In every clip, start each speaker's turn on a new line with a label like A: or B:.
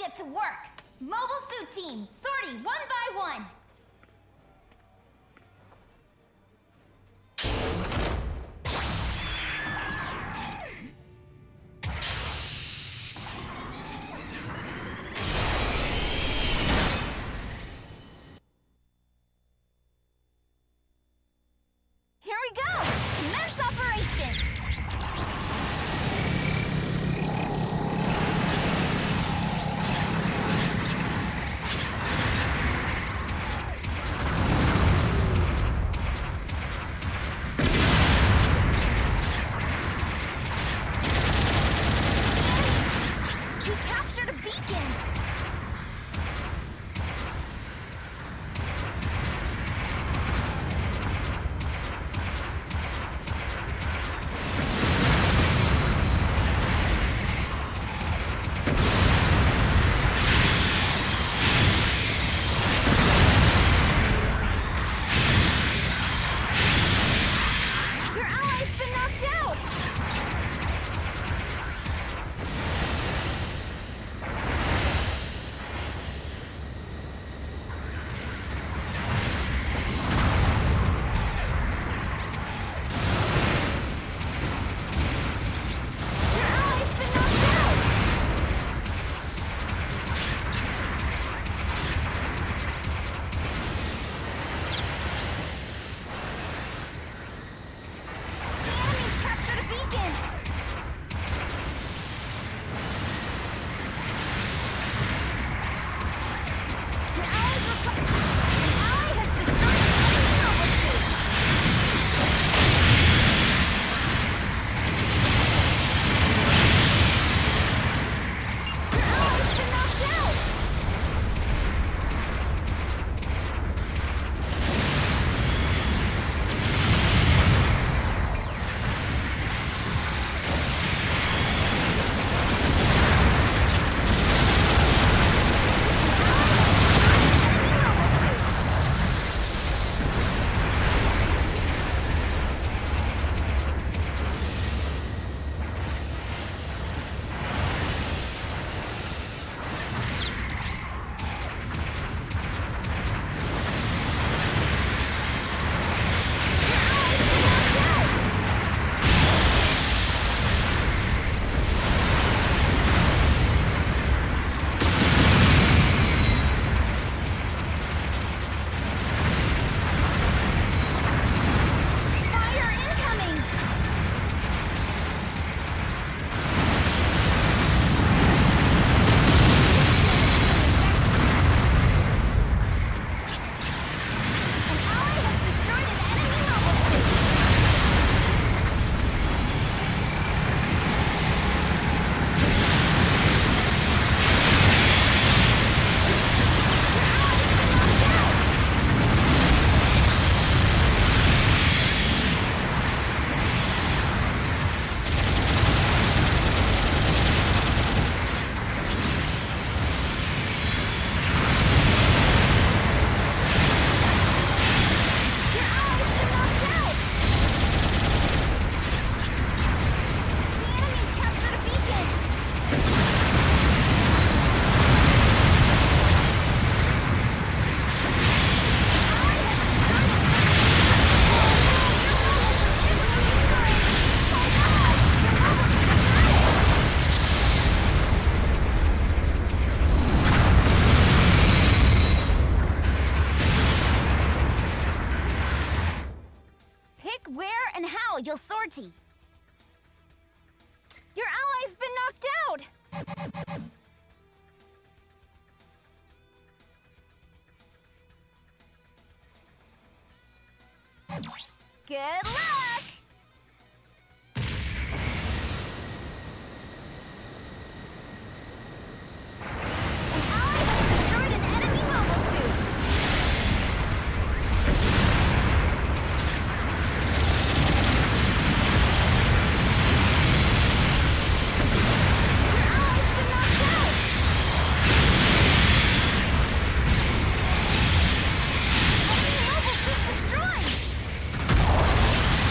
A: get to work. Mobile suit team, sortie one by one. Here we go! Commence operation! We captured a beacon! Your ally's been knocked out! Your ally's been knocked out! The enemy's captured a beacon! Your an ally has destroyed an enemy mobile suit! Your ally's been knocked out! Enemy mobile suit! Fire incoming! An ally has destroyed an enemy mobile suit! Your ally's been knocked out! Your ally's been knocked out! The enemy's captured a beacon! Ally has destroyed an enemy mobile suit! Your mobile suit is looking good! Oh god! Your mobile suit is ready! Pick where and how you'll sortie. Your ally's been knocked out! Good luck! An ally has destroyed an enemy mobile suit! Your ally's been knocked out! Enemy mobile suit destroyed!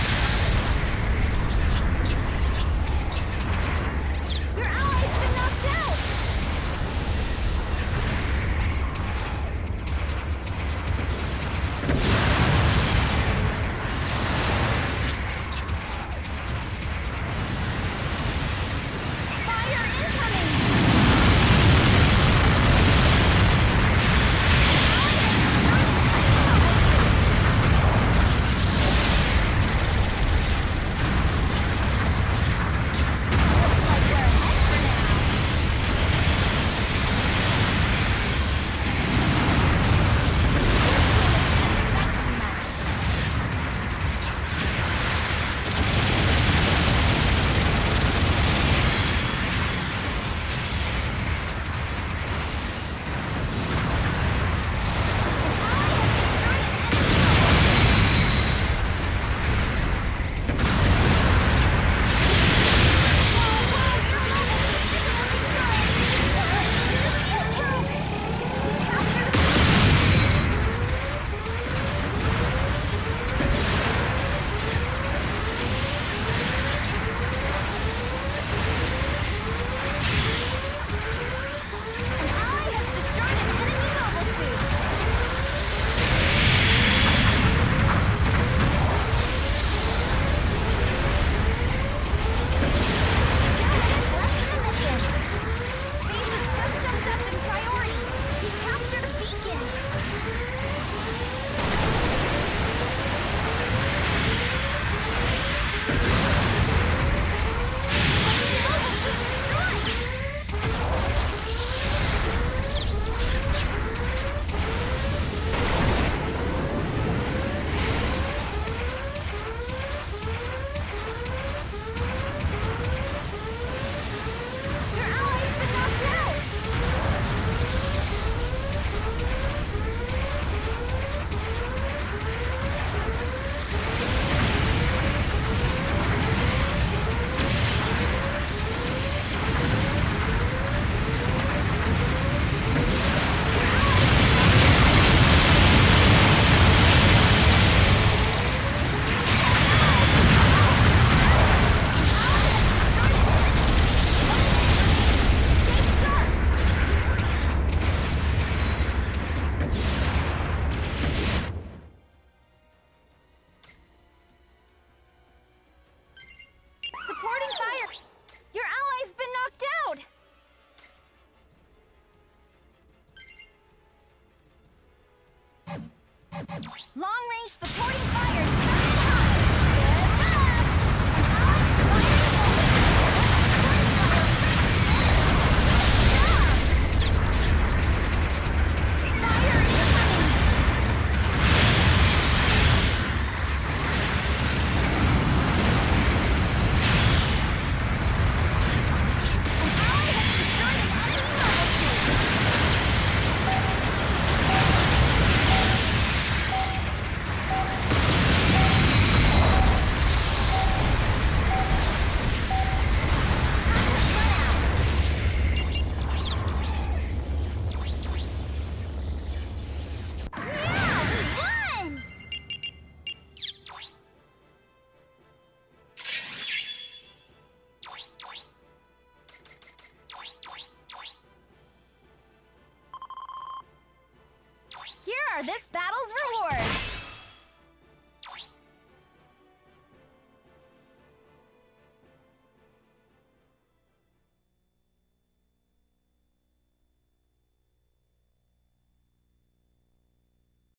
A: this battle's reward!